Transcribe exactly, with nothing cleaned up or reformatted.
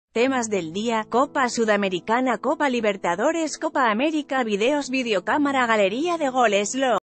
Temas del día: Copa Sudamericana, Copa Libertadores, Copa América, videos, videocámara, galería de goles, lo